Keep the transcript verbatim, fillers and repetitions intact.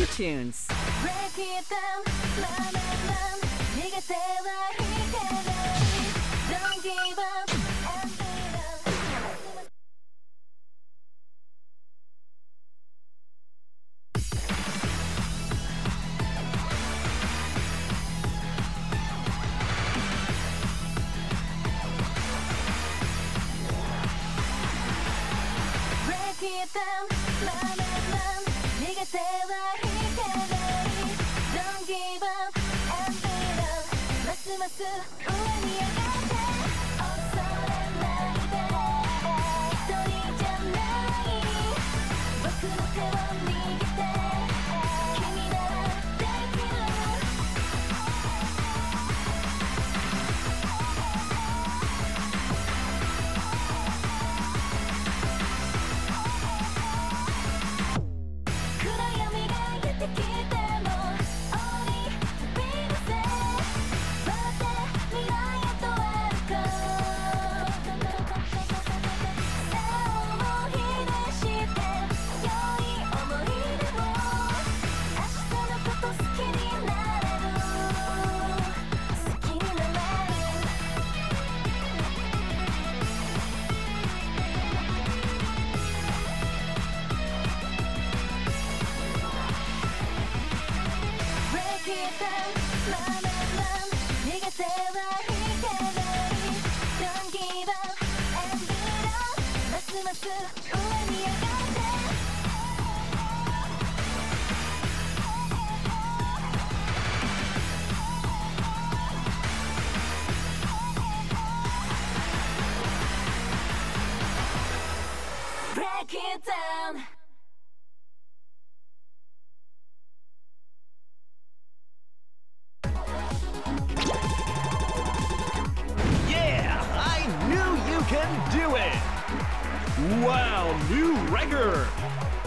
New Tunes. Break it down, run and run. 逃げてはいけない。Don't give up and be done. Break it down, run and run. 逃げてはいけない。Don't give up and be done. ますます上に上がって恐れないで。一人じゃない僕の手を握って君ならできる。暗闇がやってきても降り飛び出せ。待って未来へと歩こう。背をひねして良い思い出を。明日のこと好きになれる。好きになれる。Break it down, run and run. 逃げてはいけない。Don't give up and be done. ますます上に上がってBreak it down. Yeah, I knew you can do it! Wow, new record!